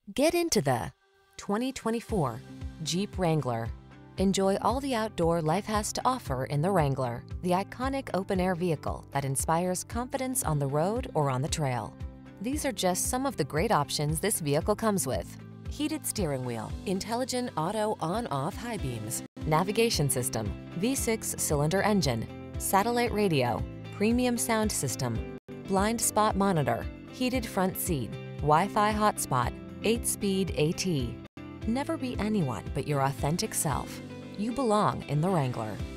Get into the 2024 Jeep Wrangler. Enjoy all the outdoor life has to offer in the Wrangler, the iconic open-air vehicle that inspires confidence on the road or on the trail. These are just some of the great options this vehicle comes with: heated steering wheel, intelligent auto on-off high beams, navigation system, V6 cylinder engine, satellite radio, premium sound system, blind spot monitor, heated front seat, Wi-Fi hotspot, 8-speed AT. Never be anyone but your authentic self. You belong in the Wrangler.